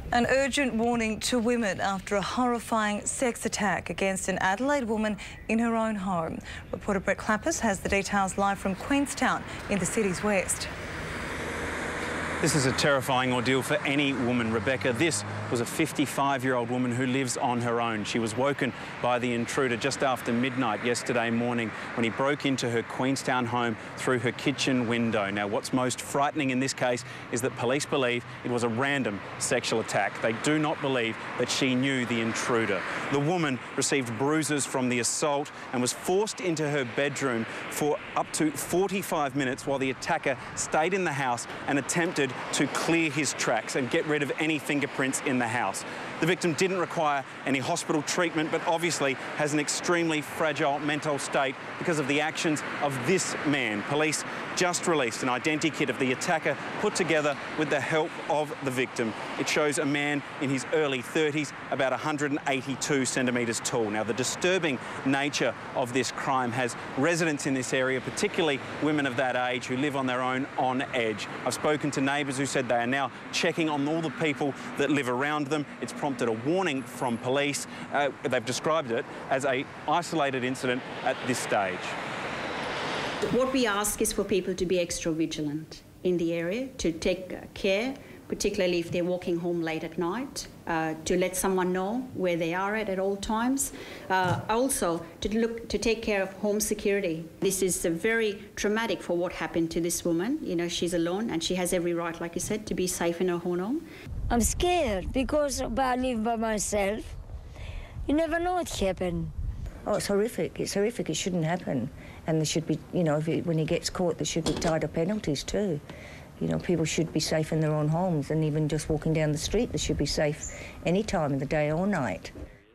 An urgent warning to women after a horrifying sex attack against an Adelaide woman in her own home. Reporter Brett Clappers has the details live from Queenstown in the city's west. This is a terrifying ordeal for any woman, Rebecca. This was a 55-year-old woman who lives on her own. She was woken by the intruder just after midnight yesterday morning when he broke into her Queenstown home through her kitchen window. Now, what's most frightening in this case is that police believe it was a random sexual attack. They do not believe that she knew the intruder. The woman received bruises from the assault and was forced into her bedroom for up to 45 minutes while the attacker stayed in the house and attempted to clear his tracks and get rid of any fingerprints in the house. The victim didn't require any hospital treatment, but obviously has an extremely fragile mental state because of the actions of this man. Police just released an identity kit of the attacker put together with the help of the victim. It shows a man in his early 30s, about 182 centimetres tall. Now, the disturbing nature of this crime has residents in this area, particularly women of that age who live on their own on edge. I've spoken to neighbours who said they are now checking on all the people that live around them. It's prompted a warning from police. They've described it as an isolated incident at this stage. What we ask is for people to be extra vigilant in the area, to take care, particularly if they're walking home late at night, to let someone know where they are at all times. Also, to take care of home security. This is very traumatic for what happened to this woman. You know, she's alone and she has every right, like you said, to be safe in her own home. I'm scared because I live by myself. You never know what happened. Oh, it's horrific. It's horrific. It shouldn't happen. And there should be, you know, when he gets caught, there should be tighter penalties too. You know, people should be safe in their own homes, and even just walking down the street, they should be safe any time of the day or night.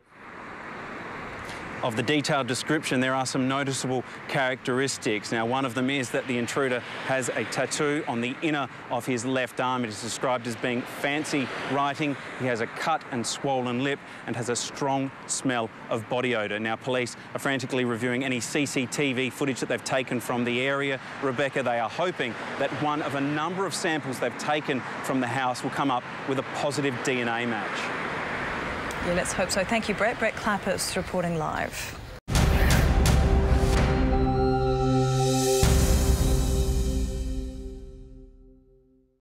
Of the detailed description, there are some noticeable characteristics. Now, one of them is that the intruder has a tattoo on the inner of his left arm. It is described as being fancy writing. He has a cut and swollen lip and has a strong smell of body odour. Now, police are frantically reviewing any CCTV footage that they've taken from the area. Rebecca, they are hoping that one of a number of samples they've taken from the house will come up with a positive DNA match. Yeah, let's hope so. Thank you, Brett. Brett Clappers reporting live.